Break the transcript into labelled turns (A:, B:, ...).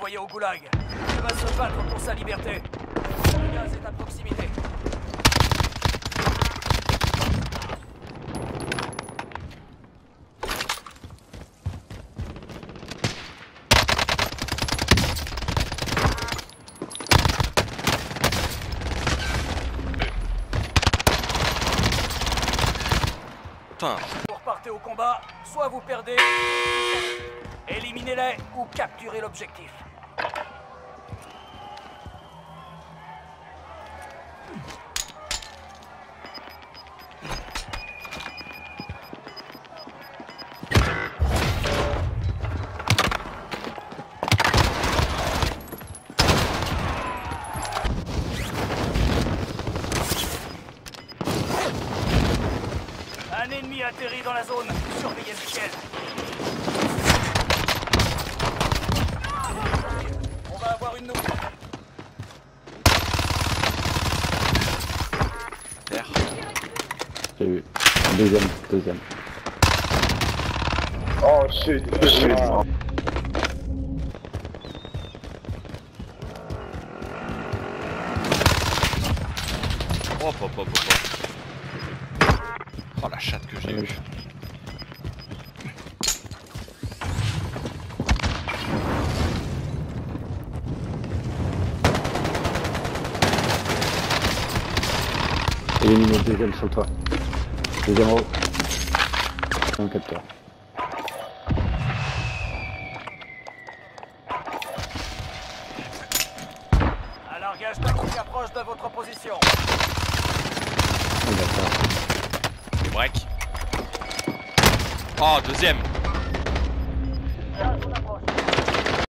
A: envoyé au goulag. Il va se battre pour sa liberté. Le gaz est à proximité.
B: Putain.
A: Vous repartez au combat, soit vous perdez, éliminez-les ou capturez l'objectif. Un ennemi atterrit dans la zone. Surveillez le ciel. On va avoir une nouvelle.
B: Terre.
C: J'ai vu. Deuxième.
D: Oh shit.
B: Hop. Oh la chatte que j'ai eue.
C: Éliminer le deuxième sur le toit. Deuxième haut. Un capteur.
A: Un largage tactique approche de votre position.
C: Un capteur.
B: Le break. Oh, deuxième.